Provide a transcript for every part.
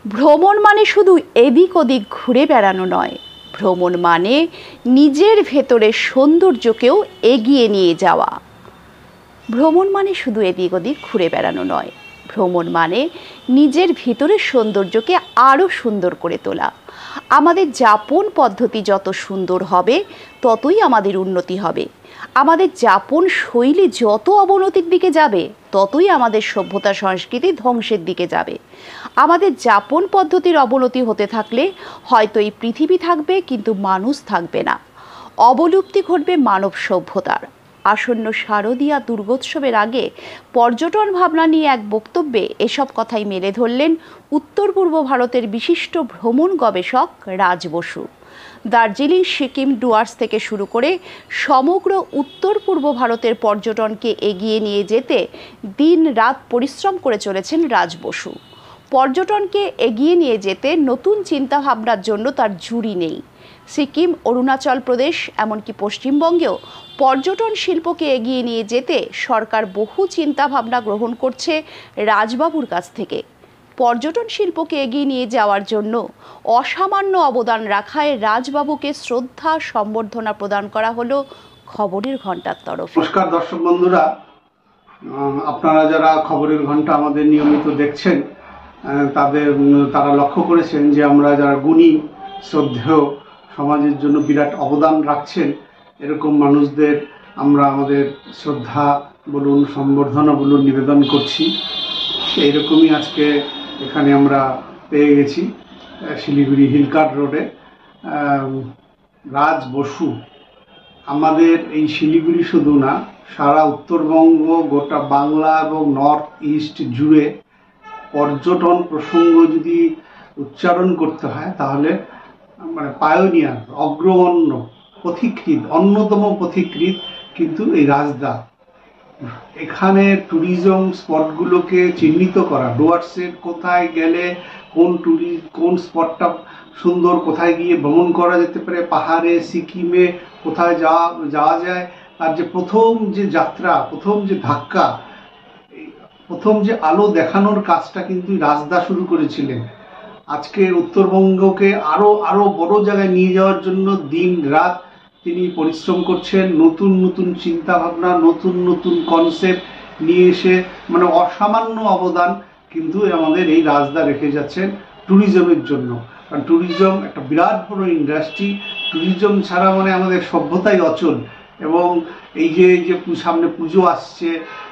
ভ্রমণ মানে শুধু এদিক ওদিক ঘুরে বেড়ানো নয়, ভ্রমণ মানে নিজের ভেতরের সৌন্দর্যকেও এগিয়ে নিয়ে যাওয়া। ভ্রমণ মানে শুধু এদিক ওদিক ঘুরে বেড়ানো নয়, ভ্রমণ মানে নিজের ভেতরের সৌন্দর্যকে আরও সুন্দর করে তোলা। আমাদের যাপন পদ্ধতি যত সুন্দর হবে ততই আমাদের উন্নতি হবে। আমাদের যাপন শৈলী যত অবনতির দিকে যাবে ততই আমাদের সভ্যতা সংস্কৃতি ধ্বংসের দিকে যাবে। আমাদের যাপন পদ্ধতির অবনতি হতে থাকলে হয়তো এই পৃথিবী থাকবে কিন্তু মানুষ থাকবে না। অবলুপ্তি ঘটবে মানব সভ্যতার। আসন্ন শারদীয়া দুর্গোৎসবের আগে পর্যটন ভাবনা নিয়ে এক বক্তব্যে এসব কথাই মেলে ধরলেন উত্তর পূর্ব ভারতের বিশিষ্ট ভ্রমণ গবেষক রাজ বসু। দার্জিলিং, সিকিম, ডুয়ার্স থেকে শুরু করে সমগ্র উত্তর পূর্ব ভারতের পর্যটনকে এগিয়ে নিয়ে যেতে দিন রাত পরিশ্রম করে চলেছেন রাজ বসু। পর্যটনকে এগিয়ে নিয়ে যেতে নতুন চিন্তাভাবনার জন্য তার জুড়ি নেই। সিকিম, অরুণাচল প্রদেশ, এমনকি পশ্চিমবঙ্গেও পর্যটন শিল্পকে এগিয়ে নিয়ে যেতে সরকার বহু চিন্তাভাবনা গ্রহণ করছে রাজবাবুর কাছ থেকে। পর্যটন শিল্পকে এগিয়ে নিয়ে যাওয়ার জন্য অসামান্য অবদান রাখায় রাজবাবুকে শ্রদ্ধা সম্বর্ধনা প্রদান করা হলো খবরের ঘন্টার তরফে। নমস্কার দর্শক বন্ধুরা, আপনারা যারা খবরের ঘন্টা আমাদের নিয়মিত দেখছেন তারা লক্ষ্য করেছেন যে আমরা যারা গুণী, শ্রদ্ধেয়, সমাজের জন্য বিরাট অবদান রাখছেন এরকম মানুষদের আমরা আমাদের শ্রদ্ধা বলুন, সম্বর্ধনা বলুন নিবেদন করছি। এইরকমই আজকে এখানে আমরা পেয়ে গেছি শিলিগুড়ি হিলকার্ট রোডে রাজ বসু। আমাদের এই শিলিগুড়ি শুধু না, সারা উত্তরবঙ্গ, গোটা বাংলা এবং নর্থ ইস্ট জুড়ে পর্যটন প্রসঙ্গ যদি উচ্চারণ করতে হয় তাহলে মানে পায়োনিয়ার, অগ্রগণ্য, পথিকৃৎ, অন্যতম পথিকৃৎ কিন্তু এই রাজদা। এখানে ট্যুরিজম স্পটগুলোকে চিহ্নিত করা, ডুয়ার্সের কোথায় গেলে কোন স্পটটা সুন্দর, কোথায় গিয়ে ভ্রমণ করা যেতে পারে, পাহাড়ে, সিকিমে কোথায় যাওয়া যায়, তার যে প্রথম যে যাত্রা, প্রথম যে ধাক্কা, প্রথম যে আলো দেখানোর কাজটা কিন্তু রাজদা শুরু করেছিলেন। আজকে উত্তরবঙ্গকে আরো বড় জায়গায় নিয়ে যাওয়ার জন্য দিন রাত তিনি পরিশ্রম করছেন। নতুন নতুন চিন্তা ভাবনা, নতুন নতুন কনসেপ্ট নিয়ে এসে মানে অসামান্য অবদান কিন্তু আমাদের এই রাজদা রেখে যাচ্ছেন ট্যুরিজমের জন্য। কারণ ট্যুরিজম একটা বিরাট বড় ইন্ডাস্ট্রি। ট্যুরিজম ছাড়া মানে আমাদের সভ্যতাই অচল। এবং এই যে সামনে পুজো আসছে,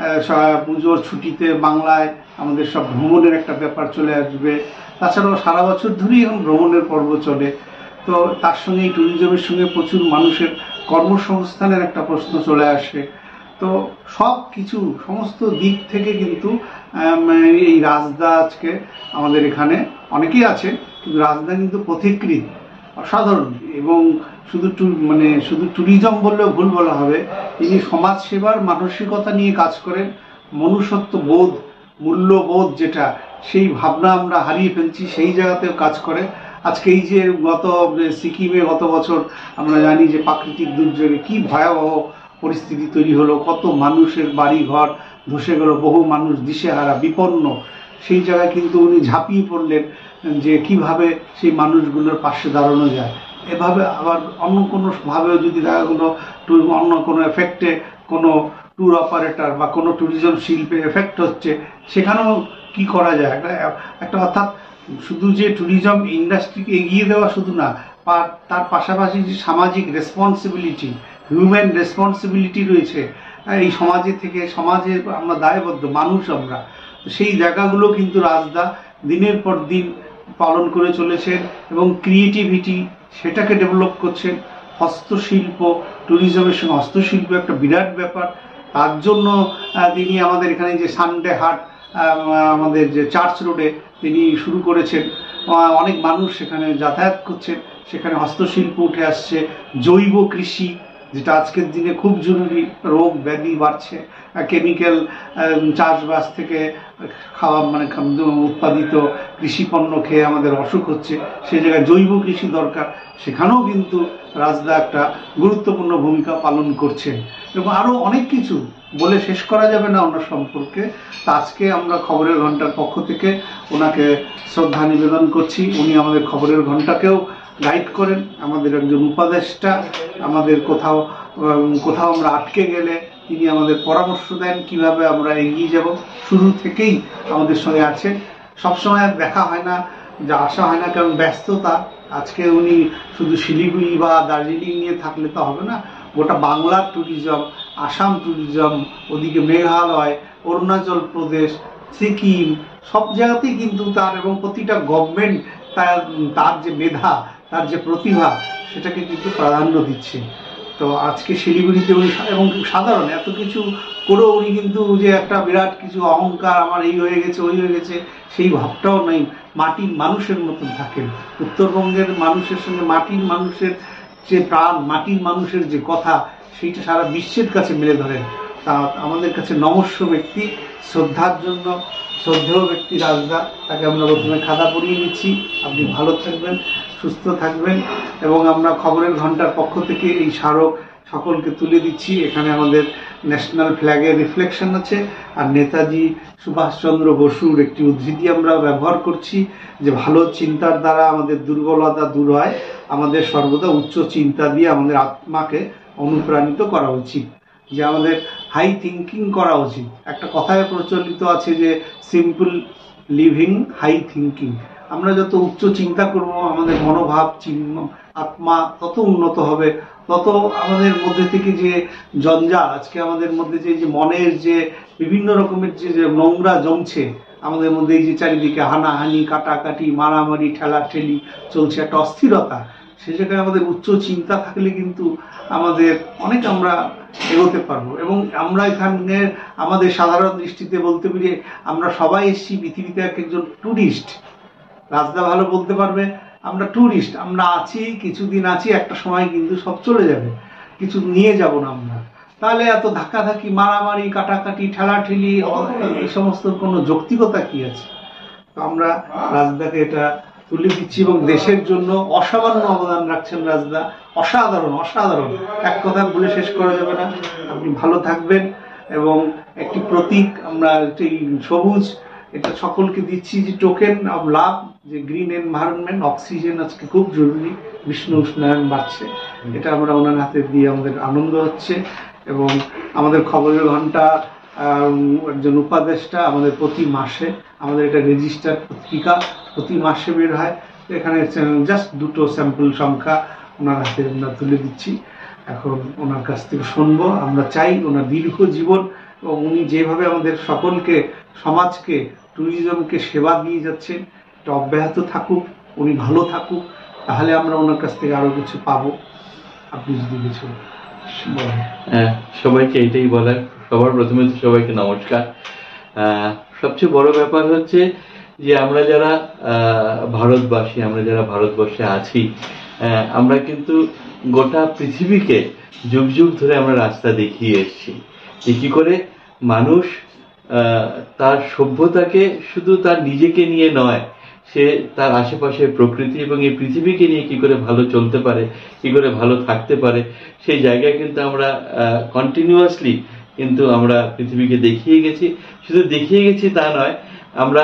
পুজোর ছুটিতে বাংলায় আমাদের সব ভ্রমণের একটা ব্যাপার চলে আসবে। তাছাড়াও সারা বছর ধরেই এখন ভ্রমণের পর্ব চলে। তো তার সঙ্গে এই ট্যুরিজমের সঙ্গে প্রচুর মানুষের কর্মসংস্থানের একটা প্রশ্ন চলে আসে। তো সব কিছু সমস্ত দিক থেকে কিন্তু এই রাজদা আজকে আমাদের এখানে অনেকেই আছে, কিন্তু রাজদা কিন্তু পথিকৃৎ, অসাধারণ। এবং শুধু ট্যুরিজম বললেও ভুল বলা হবে, তিনি সমাজ সেবার মানসিকতা নিয়ে কাজ করেন। মনুষ্যত্ব বোধ, মূল্যবোধ যেটা, সেই ভাবনা আমরা হারিয়ে ফেলছি, সেই জায়গাতেও কাজ করে। আজকে এই যে সিকিমে গত বছর আমরা জানি যে প্রাকৃতিক দুর্যোগে কি ভয়াবহ পরিস্থিতি তৈরি হলো, কত মানুষের বাড়ি ঘর ধসে গেল, বহু মানুষ দিশেহারা, বিপন্ন। সেই জায়গায় কিন্তু উনি ঝাঁপিয়ে পড়লেন যে কিভাবে সেই মানুষগুলোর পাশে দাঁড়ানো যায়। এভাবে আবার অন্য কোনো ভাবেও যদি দেখা গেলো অন্য কোনো এফেক্টে কোনো ট্যুর অপারেটর বা কোনো ট্যুরিজম শিল্পে এফেক্ট হচ্ছে, সেখানেও কি করা যায় একটা অর্থাৎ শুধু যে ট্যুরিজম ইন্ডাস্ট্রিকে এগিয়ে দেওয়া শুধু না, তার পাশাপাশি যে সামাজিক রেসপন্সিবিলিটি, হিউম্যান রেসপন্সিবিলিটি রয়েছে এই সমাজে আমরা দায়বদ্ধ মানুষ আমরা, সেই জায়গাগুলো কিন্তু রাজদা দিনের পর দিন পালন করে চলেছেন। এবং ক্রিয়েটিভিটি সেটাকে ডেভেলপ করছেন। হস্তশিল্প, ট্যুরিজমের সঙ্গে হস্তশিল্প একটা বিরাট ব্যাপার। তার জন্য তিনি আমাদের এখানে যে সানডে হাট আমাদের যে চার্চ রোডে তিনি শুরু করেছেন, অনেক মানুষ সেখানে যাতায়াত করছেন, সেখানে হস্তশিল্প উঠে আসছে। জৈব কৃষি, যেটা আজকের দিনে খুব জরুরি, রোগ ব্যাধি বাড়ছে, কেমিক্যাল চাষবাস থেকে উৎপাদিত কৃষি পণ্য খেয়ে আমাদের অসুখ হচ্ছে, সেই জায়গায় জৈব কৃষি দরকার। সেখানেও কিন্তু রাজদা একটা গুরুত্বপূর্ণ ভূমিকা পালন করছেন। এবং আরও অনেক কিছু বলে শেষ করা যাবে না ওনার সম্পর্কে। তা আজকে আমরা খবরের ঘন্টার পক্ষ থেকে ওনাকে শ্রদ্ধা নিবেদন করছি। উনি আমাদের খবরের ঘন্টাকেও গাইড করেন, আমাদের একজন উপদেষ্টা। আমাদের কোথাও কোথাও আমরা আটকে গেলে তিনি আমাদের পরামর্শ দেন কিভাবে আমরা এগিয়ে যাব। শুরু থেকেই আমাদের সঙ্গে আছেন, সবসময় দেখা হয় না, যা আসা হয় না, কারণ ব্যস্ততা। আজকে উনি শুধু শিলিগুড়ি বা দার্জিলিং নিয়ে থাকলে তো হবে না, গোটা বাংলার ট্যুরিজম, আসাম ট্যুরিজম, ওদিকে মেঘালয়, অরুণাচল প্রদেশ, সিকিম, সব জায়গাতেই কিন্তু তার, এবং প্রতিটা গভর্নমেন্ট তার যে মেধা, তার যে প্রতিভা, সেটাকে কিন্তু প্রাধান্য দিচ্ছে। তো আজকে শিলিগুড়িতে উনি, এবং সাধারণ এত কিছু করেও উনি কিন্তু যে একটা বিরাট কিছু অহংকার, আমার এই হয়ে গেছে ওই হয়ে গেছে, সেই ভাবটাও নেই। মাটির মানুষের মতন থাকেন। উত্তরবঙ্গের মানুষের সঙ্গে মাটির মানুষের যে প্রাণ, মাটির মানুষের যে কথা, সেইটা সারা বিশ্বের কাছে মেলে ধরেন। তা আমাদের কাছে নমস্য ব্যক্তি, শ্রদ্ধার জন্য শ্রদ্ধেয় ব্যক্তি রাজদা। তাকে আমরা প্রথমে খাদা পরিয়ে নিচ্ছি। আপনি ভালো থাকবেন, সুস্থ থাকবেন। এবং আমরা খবরের ঘন্টার পক্ষ থেকে এই স্মারক সকলকে তুলে দিচ্ছি। এখানে আমাদের ন্যাশনাল ফ্ল্যাগের রিফ্লেকশন আছে, আর নেতাজি সুভাষচন্দ্র বসুর একটি উদ্ধৃতি আমরা ব্যবহার করছি, যে ভালো চিন্তার দ্বারা আমাদের দুর্বলতা দূর হয়, আমাদের সর্বদা উচ্চ চিন্তা দিয়ে আমাদের আত্মাকে অনুপ্রাণিত করা উচিত, যে আমাদের হাই থিঙ্কিং করা উচিত। একটা কথায় প্রচলিত আছে যে সিম্পল লিভিং, হাই থিঙ্কিং। আমরা যত উচ্চ চিন্তা করব, আমাদের মনোভাব, আত্মা তত উন্নত হবে, তত আমাদের মধ্যে থেকে যে জঞ্জাল, আজকে আমাদের মধ্যে যে মনের যে বিভিন্ন রকমের যে নোংরা জমছে আমাদের মধ্যে, এই যে চারিদিকে হানাহানি, কাটাকাটি, মারামারি, ঠেলাঠেলি চলছে, একটা অস্থিরতা, সে জায়গায় আমাদের উচ্চ চিন্তা থাকলে কিন্তু আমাদের অনেক আমরা এগোতে পারবো। এবং আমরা এখানে আমাদের সাধারণ দৃষ্টিতে বলতে পারি, আমরা সবাই এসেছি পৃথিবীতে একজন ট্যুরিস্ট। রাজদা ভালো বলতে পারবে, আমরা ট্যুরিস্ট, আমরা আছি, কিছুদিন আছি, একটা সময় কিন্তু সব চলে যাবে, কিছু নিয়ে যাব না আমরা। তাহলে এত ধাক্কাধাক্কি, মারামারি, কাটাকাটি, ঠেলাঠেলি, এই সমস্ত কোনো যৌক্তিকতা কি আছে? তো আমরা রাজদাকে এটা তুলে দিচ্ছি, এবং দেশের জন্য অসামান্য অবদান রাখছেন রাজদা। অসাধারণ, অসাধারণ, এক কথা বলে শেষ করা যাবে না। আপনি ভালো থাকবেন। এবং একটি প্রতীক আমরা, এই সবুজ, এটা সকলকে দিচ্ছি, যে টোকেন অফ লাভ, যে গ্রিন এনভায়রনমেন্ট, অক্সিজেন আজকে খুব জরুরি, বিশ্ব উষ্ণায়ন বাড়ছে, এটা আমরা ওনার হাতে দিয়ে আমাদের আনন্দ হচ্ছে। এবং আমাদের খবরের ঘন্টা একজন উপদেষ্টা, আমাদের প্রতি মাসে আমাদের এটা রেজিস্টার পত্রিকা, প্রতি মাসে বের হয়। এখানে জাস্ট দুটো স্যাম্পল সংখ্যা ওনার হাতে আমরা তুলে দিচ্ছি। এখন ওনার কাছ থেকে শুনবো। আমরা চাই ওনার দীর্ঘ জীবন, এবং উনি যেভাবে আমাদের সকলকে, সমাজকে, ট্যুরিজমকে সেবা দিয়ে যাচ্ছেন, এটা অব্যাহত থাকুক, উনি ভালো থাকুক, তাহলে আমরা ওনার কাছ থেকে আরো কিছু পাবো। আপনি যদি কিছু বলেন। সবাইকে এটাই বলার, সবার প্রথমে তো সবাইকে নমস্কার। সবচেয়ে বড় ব্যাপার হচ্ছে যে আমরা যারা ভারতবাসী, আমরা যারা ভারতবর্ষে আছি, আমরা কিন্তু গোটা পৃথিবীকে যুগ যুগ ধরে আমরা রাস্তা দেখিয়ে এসেছি, যে কি করে মানুষ তার সভ্যতাকে শুধু তার নিজেকে নিয়ে নয়, সে তার আশেপাশের প্রকৃতি এবং এই পৃথিবীকে নিয়ে কি করে ভালো চলতে পারে, কি করে ভালো থাকতে পারে, সেই জায়গায় কিন্তু আমরা কন্টিনিউয়াসলি কিন্তু আমরা পৃথিবীকে দেখিয়ে গেছি। শুধু দেখিয়ে গেছি তা নয়, আমরা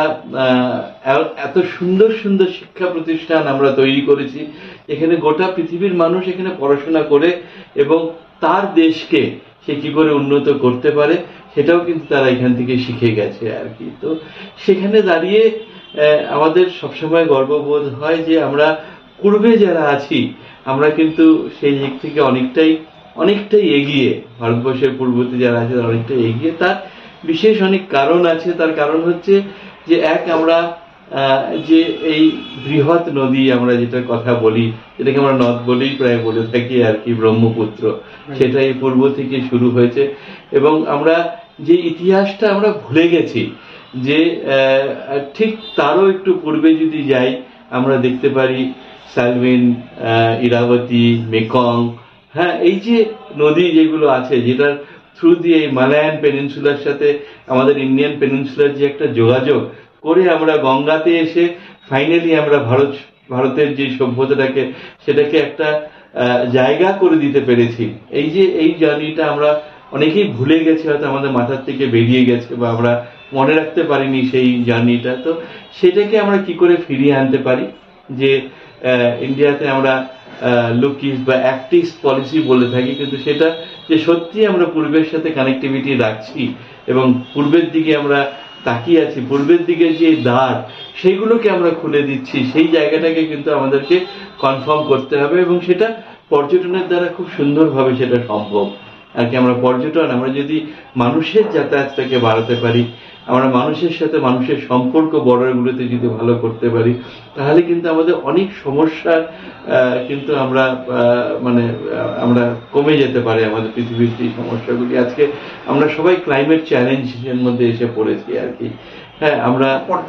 এত সুন্দর সুন্দর শিক্ষা প্রতিষ্ঠান আমরা তৈরি করেছি, এখানে গোটা পৃথিবীর মানুষ এখানে পড়াশোনা করে এবং তার দেশকে সে কি করে উন্নত করতে পারে সেটাও কিন্তু তারা এখান থেকে শিখে গেছে আর কি। তো সেখানে দাঁড়িয়ে আমাদের সবসময় গর্ববোধ হয় যে আমরা পূর্বে যারা আছি আমরা কিন্তু সেই দিক থেকে অনেকটাই এগিয়ে, ভারতবর্ষের পূর্ববর্তী যারা আছে তারা অনেকটাই এগিয়ে। তার বিশেষ অনেক কারণ আছে। তার কারণ হচ্ছে যে আমরা যে এই বৃহৎ নদী আমরা যেটার কথা বলি, যেটাকে আমরা নদ বলেই প্রায় বলে থাকি আর কি, ব্রহ্মপুত্র, সেটাই পূর্ব থেকে শুরু হয়েছে। এবং আমরা যে ইতিহাসটা আমরা ভুলে গেছি, যে ঠিক তারও একটু পূর্বে যদি যাই আমরা দেখতে পারি সালভিন, ইরাবতী, মেকং, হ্যাঁ, এই যে নদী যেগুলো আছে, যেটার থ্রু দিয়ে এই মালায়ান পেনিনসুলার সাথে আমাদের ইন্ডিয়ান পেনিনসুলার যে একটা যোগাযোগ করে আমরা গঙ্গাতে এসে ফাইনালি আমরা ভারতের যে সভ্যতাটাকে, সেটাকে একটা জায়গা করে দিতে পেরেছি। এই যে এই জার্নিটা আমরা অনেকেই ভুলে গেছে, হয়তো আমাদের মাথার থেকে বেরিয়ে গেছে বা আমরা মনে রাখতে পারিনি সেই জার্নিটা। তো সেটাকে আমরা কি করে ফিরিয়ে আনতে পারি, যে ইন্ডিয়াতে আমরা লুকিস বা অ্যাক্টিস পলিসি বলে থাকি, কিন্তু সেটা যে সত্যি আমরা পূর্বের সাথে কানেক্টিভিটি রাখছি এবং পূর্বের দিকে আমরা তাকিয়ে আছি, পূর্বের দিকে যে দ্বার সেইগুলোকে আমরা খুলে দিচ্ছি, সেই জায়গাটাকে কিন্তু আমাদেরকে কনফার্ম করতে হবে এবং সেটা পর্যটনের দ্বারা খুব সুন্দরভাবে সেটা সম্ভব আর কি। আমরা পর্যটন, আমরা যদি মানুষের যাতায়াতটাকে বাড়াতে পারি, আমরা মানুষের সাথে মানুষের সম্পর্ক বর্ডারগুলোতে যদি ভালো করতে পারি, তাহলে কিন্তু আমাদের অনেক সমস্যা কিন্তু আমরা আমরা কমে যেতে পারে আমাদের পৃথিবীর যে সমস্যাগুলি। আজকে আমরা সবাই ক্লাইমেট চ্যালেঞ্জের মধ্যে এসে পড়েছি আর কি। হ্যাঁ, আমরা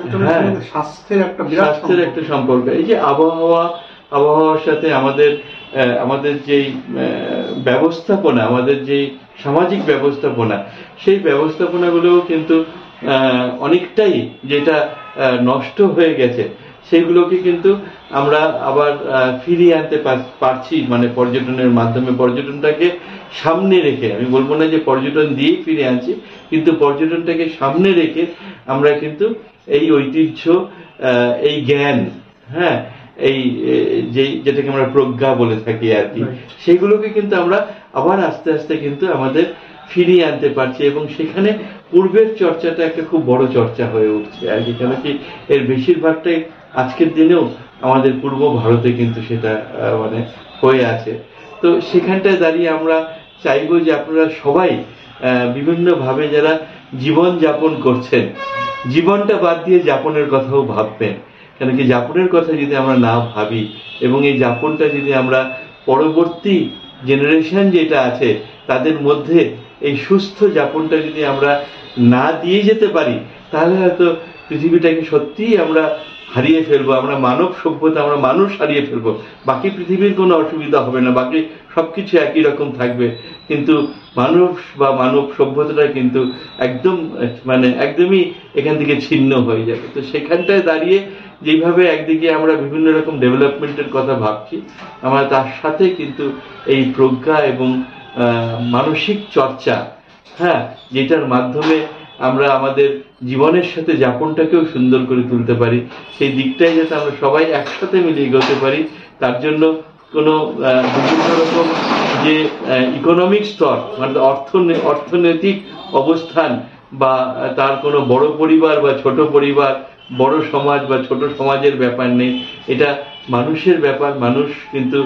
স্বাস্থ্যের একটা সম্পর্ক, এই যে আবহাওয়ার সাথে আমাদের যেই ব্যবস্থাপনা, আমাদের যেই সামাজিক ব্যবস্থাপনা, সেই ব্যবস্থাপনাগুলোও কিন্তু অনেকটাই যেটা নষ্ট হয়ে গেছে সেগুলোকে কিন্তু আমরা আবার ফিরিয়ে আনতে পারছি, মানে পর্যটনের মাধ্যমে। পর্যটনটাকে সামনে রেখে, আমি বলবো না যে পর্যটন দিয়েই ফিরে আনছি, কিন্তু পর্যটনটাকে সামনে রেখে আমরা কিন্তু এই ঐতিহ্য, এই জ্ঞান, হ্যাঁ, এই যেটাকে আমরা প্রজ্ঞা বলে থাকি আর কি, সেগুলোকে কিন্তু আমরা আবার আস্তে আস্তে কিন্তু আমাদের ফিরিয়ে আনতে পারছি এবং সেখানে পূর্বের চর্চাটা একটা খুব বড় চর্চা হয়ে উঠছে আর কি। কেন কি এর বেশিরভাগটাই আজকের দিনেও আমাদের পূর্ব ভারতে কিন্তু সেটা হয়ে আছে। তো সেখানটায় দাঁড়িয়ে আমরা চাইবো যে আপনারা সবাই বিভিন্নভাবে যারা জীবন যাপন করছেন, জীবনটা বাদ দিয়ে যাপনের কথাও ভাববেন। কেন কি যাপনের কথা যদি আমরা না ভাবি এবং এই যাপনটা যদি আমরা পরবর্তী জেনারেশন যেটা আছে তাদের মধ্যে এই সুস্থ যাপনটা যদি আমরা না দিয়ে যেতে পারি, তাহলে হয়তো পৃথিবীটাকে সত্যিই আমরা হারিয়ে ফেলবো, আমরা মানব সভ্যতা, আমরা মানুষ হারিয়ে ফেলবো। বাকি পৃথিবীর কোনো অসুবিধা হবে না, বাকি সবকিছু একই রকম থাকবে, কিন্তু মানুষ বা মানব সভ্যতাটা কিন্তু একদমই এখান থেকে ছিন্ন হয়ে যাবে। তো সেখানটায় দাঁড়িয়ে যেভাবে একদিকে আমরা বিভিন্ন রকম ডেভেলপমেন্টের কথা ভাবছি, আমরা তার সাথে কিন্তু এই প্রজ্ঞা এবং মানসিক চর্চা, হ্যাঁ, যেটার মাধ্যমে আমরা আমাদের জীবনের সাথে যাপনটাকেও সুন্দর করে তুলতে পারি, সেই দিকটাই যাতে আমরা সবাই একসাথে মিলে এগোতে পারি। তার জন্য কোনো বিভিন্ন রকম যে ইকোনমিক স্তর, মানে অর্থনৈতিক অবস্থান বা তার কোনো বড় পরিবার বা ছোট পরিবার, বড় সমাজ বা ছোট সমাজের ব্যাপার নেই, এটা মানুষের ব্যাপার। মানুষ কিন্তু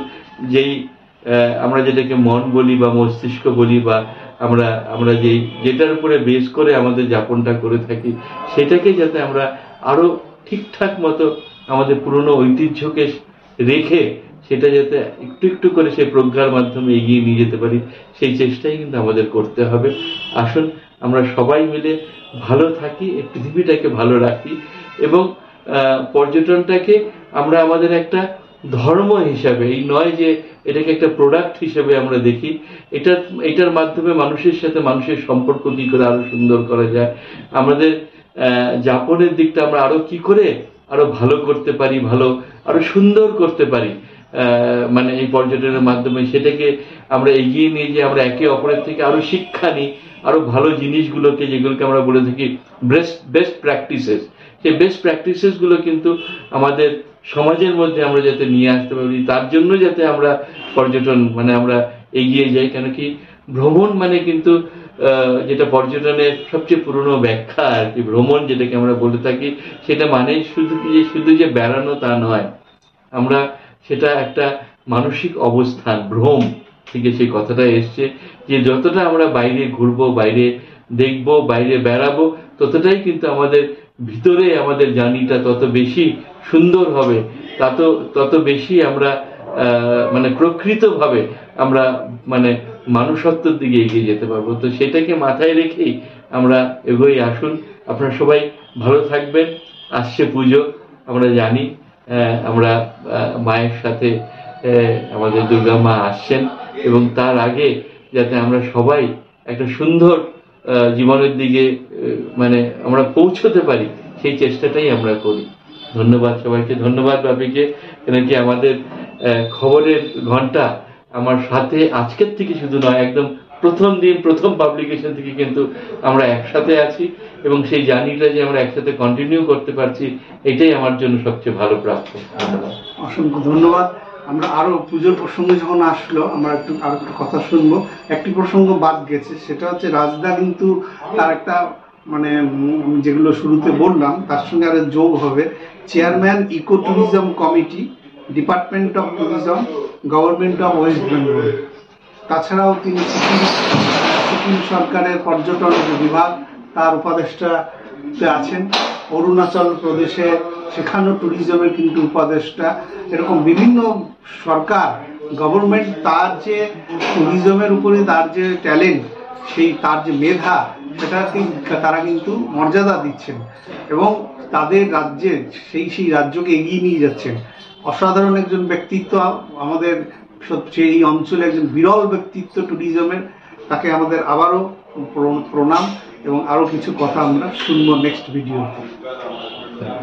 আমরা যেটাকে মন বলি বা মস্তিষ্ক বলি বা আমরা যেটার উপরে বেস করে আমাদের যাপনটা করে থাকি, সেটাকে যাতে আমরা আরো ঠিকঠাক মতো আমাদের পুরনো ঐতিহ্যকে রেখে সেটা যাতে একটু একটু করে সেই প্রজ্ঞার মাধ্যমে এগিয়ে নিয়ে যেতে পারি, সেই চেষ্টাই কিন্তু আমাদের করতে হবে। আসুন আমরা সবাই মিলে ভালো থাকি, এই পৃথিবীটাকে ভালো রাখি এবং পর্যটনটাকে আমরা আমাদের একটা ধর্ম হিসাবে, এই নয় যে এটাকে একটা প্রোডাক্ট হিসেবে আমরা দেখি। এটার মাধ্যমে মানুষের সাথে মানুষের সম্পর্ক কি করে আরো সুন্দর করা যায়, আমাদের যাপনের দিকটা আমরা আরো কি করে আরো ভালো করতে পারি, আরো সুন্দর করতে পারি, মানে এই পর্যটনের মাধ্যমে সেটাকে আমরা এগিয়ে নিয়ে যে আমরা একে অপরের থেকে আরো শিক্ষা নিই, আরো ভালো জিনিসগুলোকে, যেগুলোকে আমরা বলে থাকি বেস্ট প্র্যাকটিসেস, সেই বেস্ট প্র্যাকটিসেস গুলো কিন্তু আমাদের সমাজের মধ্যে আমরা যাতে নিয়ে আসতে পারি, তার জন্য যাতে আমরা পর্যটন আমরা এগিয়ে যাই। কেন কি ভ্রমণ কিন্তু যেটা পর্যটনের সবচেয়ে পুরনো ব্যাখ্যা আর কি, ভ্রমণ যেটাকে আমরা বলে থাকি, সেটা মানে শুধু যে বেড়ানো তা নয়, আমরা সেটা একটা মানসিক অবস্থান, ভ্রম থেকে সেই কথাটা এসছে যে যতটা আমরা বাইরে ঘুরবো, বাইরে দেখবো, বাইরে বেড়াবো, ততটাই কিন্তু আমাদের ভিতরে আমাদের জার্নিটা তত বেশি সুন্দর হবে, তত বেশি আমরা প্রকৃতভাবে আমরা মানুষত্বের দিকে এগিয়ে যেতে পারবো। তো সেটাকে মাথায় রেখেই আমরা এগোই। আসুন আপনারা সবাই ভালো থাকবেন। আসছে পুজো, আমরা জানি আমরা মায়ের সাথে আমাদের দুর্গা মা আসছেন এবং তার আগে যাতে আমরা সবাই একটা সুন্দর জীবনের দিকে আমরা পৌঁছতে পারি, সেই চেষ্টাটাই আমরা করি। ধন্যবাদ সবাইকে, ধন্যবাদ বাপিকে, কেন কি আমাদের খবরের ঘন্টা আমার সাথে আজকের থেকে শুধু নয়, একদম প্রথম দিন প্রথম পাবলিকেশন থেকে কিন্তু আমরা একসাথে আছি, এবং সেই জার্নিটা যে আমরা একসাথে কন্টিনিউ করতে পারছি, এটাই আমার জন্য সবচেয়ে ভালো প্রাপ্য। ধন্যবাদ। অসংখ্য ধন্যবাদ। আমরা আরো পুজোর প্রসঙ্গে যখন আসলো, আমরা আরো একটু কথা শুনবো। একটি প্রসঙ্গ বাদ গেছে, সেটা হচ্ছে রাজদা কিন্তু তার একটা মানে যেগুলো শুরুতে বললাম তার সঙ্গে আরো যোগ হবে। Chairman eco tourism committee, department of tourism, government of West Bengal. তাছাড়াও তিনি সিকিম সরকারের পর্যটন বিভাগ, তার উপদেষ্টা আছেন। অরুণাচল প্রদেশে সেখানেও ট্যুরিজমের কিন্তু উপদেষ্টা। এরকম বিভিন্ন সরকার, গভর্নমেন্ট তার যে ট্যুরিজমের উপরে তার যে ট্যালেন্ট, তার যে মেধা, সেটাকে তারা কিন্তু মর্যাদা দিচ্ছেন এবং তাদের রাজ্যে সেই রাজ্যকে এগিয়ে নিয়ে যাচ্ছেন। অসাধারণ একজন ব্যক্তিত্ব আমাদের, সেই অঞ্চলে একজন বিরল ব্যক্তিত্ব ট্যুরিজমের। তাকে আমাদের আবারও প্রণাম এবং আরো কিছু কথা আমরা শুনবো নেক্সট ভিডিওতে।